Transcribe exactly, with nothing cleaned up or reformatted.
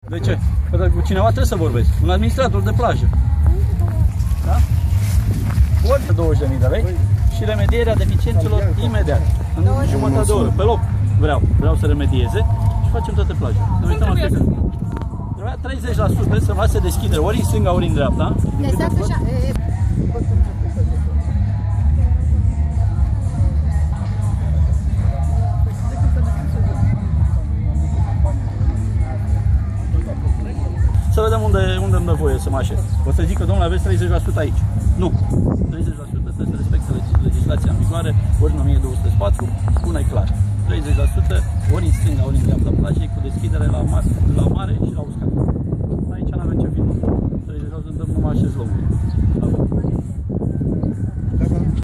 De ce? Că cu cineva trebuie să vorbesc. Un administrator de plajă. Da? Ori de douăzeci de mii de lei și remedierea deficiențelor imediat. În jumătate de oră, pe loc. Vreau. Vreau să remedieze și facem toate plajele. Ne uităm la fiecare. Trebuia treizeci la sută să lase deschidere, ori în stânga, ori în dreapta. Exact așa. Să vedem unde, unde îmi dă voie să mă așez. O să zic că, domnule, aveți treizeci la sută aici. Nu. treizeci la sută trebuie să respecte legislația în vigoare, ori în o mie două sute patru, spune clar. treizeci la sută ori în stânga, ori în dreapta plajei, cu deschidere la mare, la mare și la uscat. Aici n-avem ce filma. treizeci la sută dăm numai așez locul.